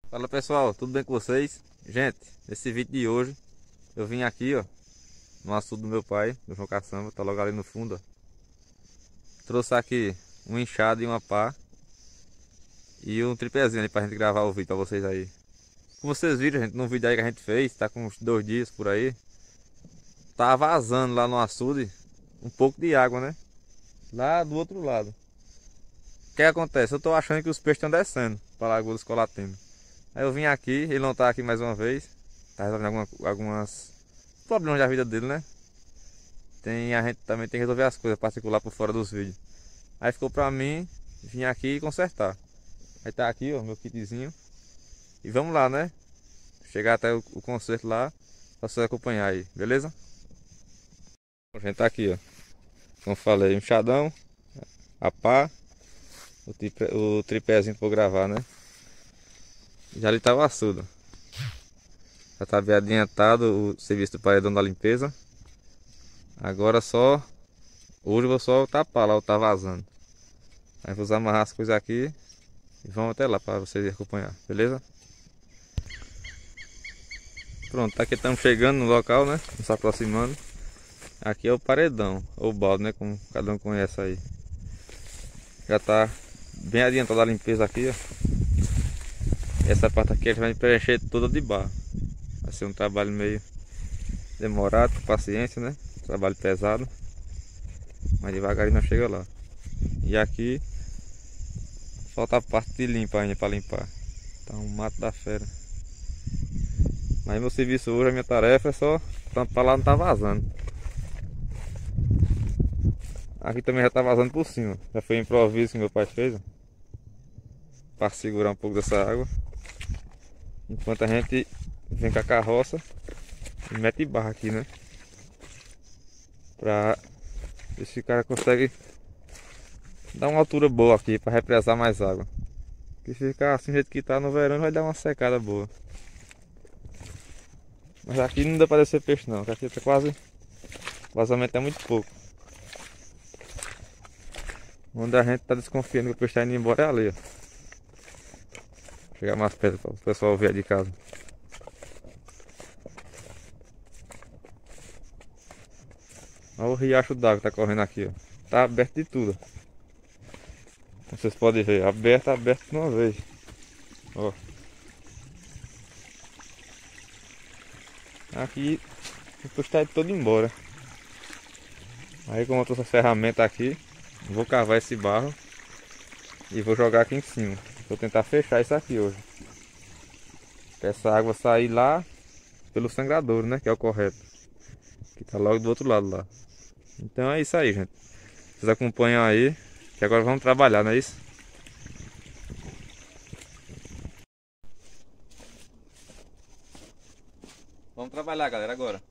Fala pessoal, tudo bem com vocês? Gente, nesse vídeo de hoje eu vim aqui, ó, no açude do meu pai, do João Caçamba, tá logo ali no fundo, ó. Trouxe aqui um enxado e uma pá e um tripézinho ali pra gente gravar o vídeo pra vocês aí. Como vocês viram, gente, no vídeo aí que a gente fez, tá com uns 2 dias por aí, tá vazando lá no açude um pouco de água, né? Lá do outro lado. O que acontece? Eu tô achando que os peixes estão descendo pra Lagoa dos Colatenos. Aí eu vim aqui, ele não tá aqui mais uma vez. Tá resolvendo algumas problemas da vida dele, né? A gente também tem que resolver as coisas particulares por fora dos vídeos. Aí ficou pra mim vir aqui e consertar. Aí tá aqui, ó, meu kitzinho. E vamos lá, né? Chegar até o conserto lá pra você acompanhar aí, beleza? A gente tá aqui, ó. Como falei, um chadão, a pá, o tripézinho pra eu gravar, né? Já ali tá o açude. Já tá bem adiantado o serviço do paredão da limpeza. Agora só. Hoje eu vou só tapar lá, tá vazando. Aí vou amarrar as coisas aqui e vamos até lá para vocês acompanhar, beleza? Pronto, aqui estamos chegando no local, né? Nos aproximando. Aqui é o paredão, ou balde, né? Como cada um conhece aí. Já tá bem adiantado a limpeza aqui, ó. Essa parte aqui a gente vai preencher toda de barro. Vai ser um trabalho meio demorado, com paciência, né? Trabalho pesado. Mas devagarinho nós chega lá. E aqui falta a parte de limpa ainda para limpar. Tá um mato da fera. Mas meu serviço hoje, a minha tarefa é só tampar lá, não tá vazando. Aqui também já tá vazando por cima. Já foi um improviso que meu pai fez, ó, para segurar um pouco dessa água. Enquanto a gente vem com a carroça e mete barra aqui, né? Pra ver se o cara consegue dar uma altura boa aqui para represar mais água. Porque se ficar assim do jeito que tá no verão vai dar uma secada boa. Mas aqui não dá para descer peixe não, aqui tá quase. O vazamento é muito pouco. Onde a gente tá desconfiando que o peixe tá indo embora é ali, ó. Vou chegar mais perto para o pessoal ver de casa. Olha o riacho d'água que tá correndo aqui, ó. Tá aberto de tudo. Como vocês podem ver, aberto de uma vez. Ó. Aqui o peixe tá todo embora. Aí como eu trouxe a ferramenta aqui, vou cavar esse barro e vou jogar aqui em cima. Vou tentar fechar isso aqui hoje. Pra essa água sair lá pelo sangradouro, né? Que é o correto. Que tá logo do outro lado lá. Então é isso aí, gente. Vocês acompanham aí. Que agora vamos trabalhar, não é isso? Vamos trabalhar, galera, agora.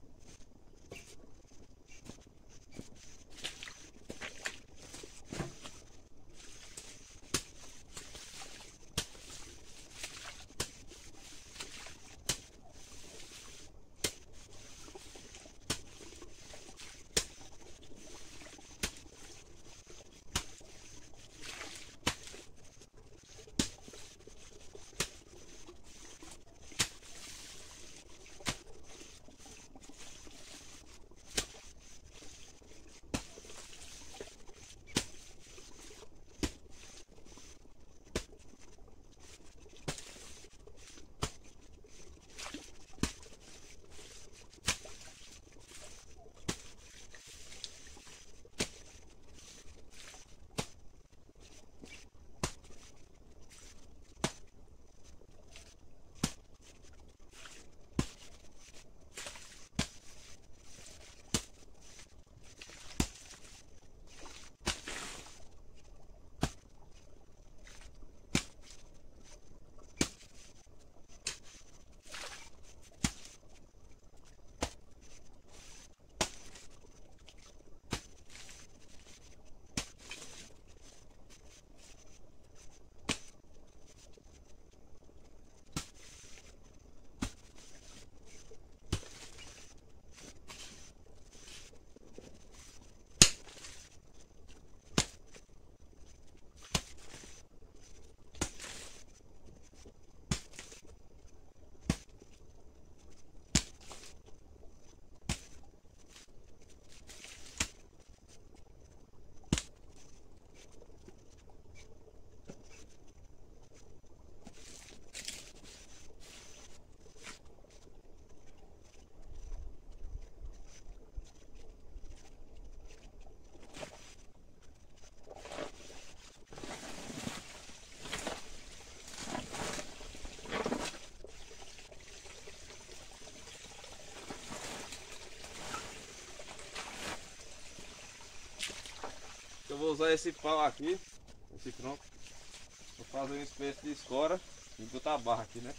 Vou usar esse pau aqui, esse tronco, vou fazer uma espécie de escora e botar a barra aqui, né?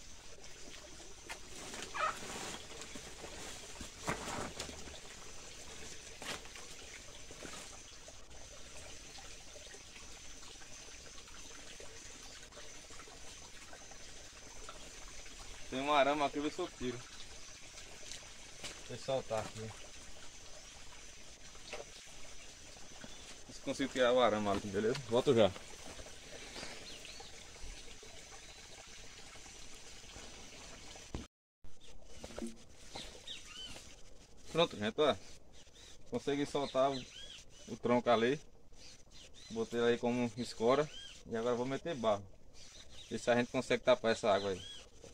Tem um arame aqui, eu só tiro. Deixa eu soltar aqui. Se consigo tirar o arame ali, beleza? Volto já. Pronto, gente, ó. Consegui soltar o tronco ali. Botei aí como escora. E agora vou meter barro. Ver se a gente consegue tapar essa água aí.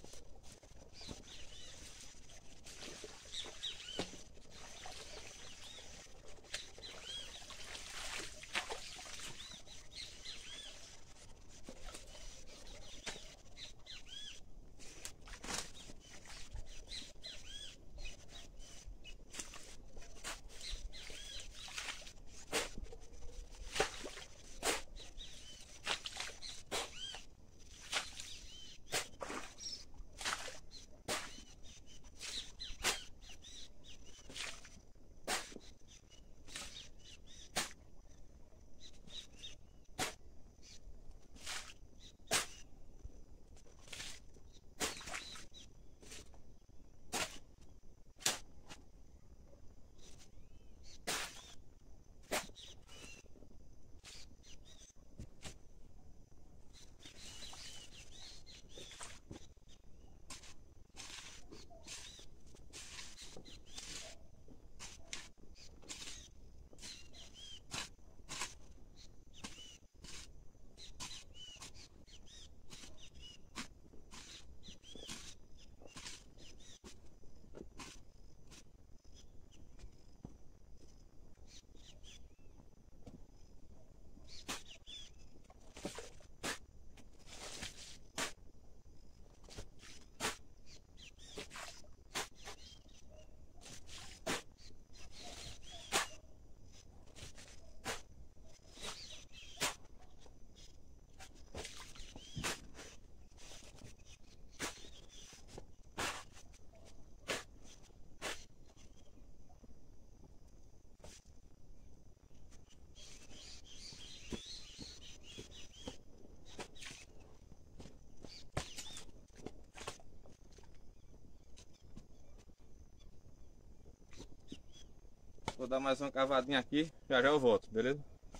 Vou dar mais uma cavadinha aqui, já eu volto, beleza?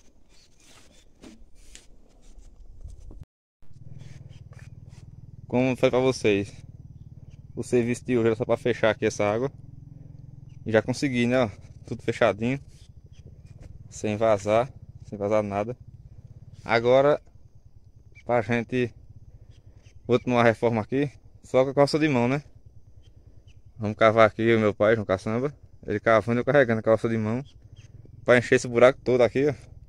Como foi pra vocês, o serviço de hoje era só pra fechar aqui essa água. E já consegui, né? Ó, tudo fechadinho, sem vazar nada. Agora, pra gente continuar a reforma aqui, só com a calça de mão, né? Vamos cavar aqui, o meu pai, João Caçamba. Ele cavando e eu carregando a calça de mão para encher esse buraco todo aqui, ó.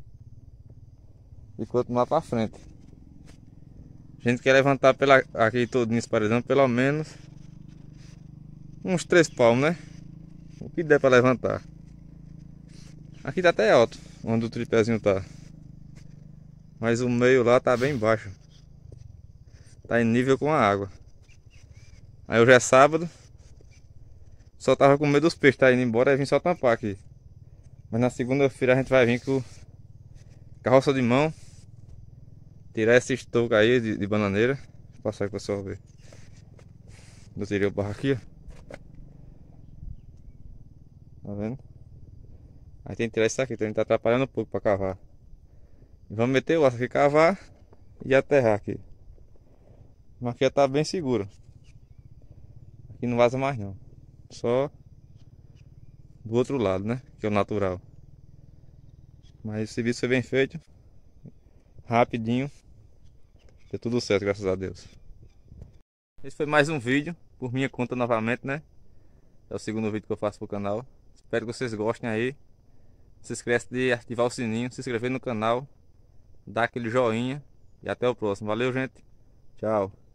E continuar para frente. A gente quer levantar aqui todinho esse paredão, pelo menos uns 3 palmos, né? O que der para levantar. Aqui tá até alto, onde o tripézinho tá. Mas o meio lá tá bem baixo. Tá em nível com a água. Aí hoje é sábado. Só tava com medo dos peixes tá indo embora e vim só tampar aqui. Mas na segunda-feira a gente vai vir com carroça de mão. Tirar esse estoco aí de bananeira. Vou passar aí pro pessoal ver. Eu tirei o barro aqui, ó. Tá vendo? Aí tem que tirar isso aqui, então a gente tá atrapalhando um pouco pra cavar. E vamos meter o osso aqui, cavar e aterrar aqui. Mas aqui já tá bem seguro. Aqui não vaza mais não. Só do outro lado, né? Que é o natural. Mas o serviço foi bem feito. Rapidinho. Deu tudo certo, graças a Deus. Esse foi mais um vídeo, por minha conta novamente, né? É o segundo vídeo que eu faço pro canal. Espero que vocês gostem aí. Não se esqueça de ativar o sininho, se inscrever no canal, dar aquele joinha e até o próximo. Valeu, gente. Tchau.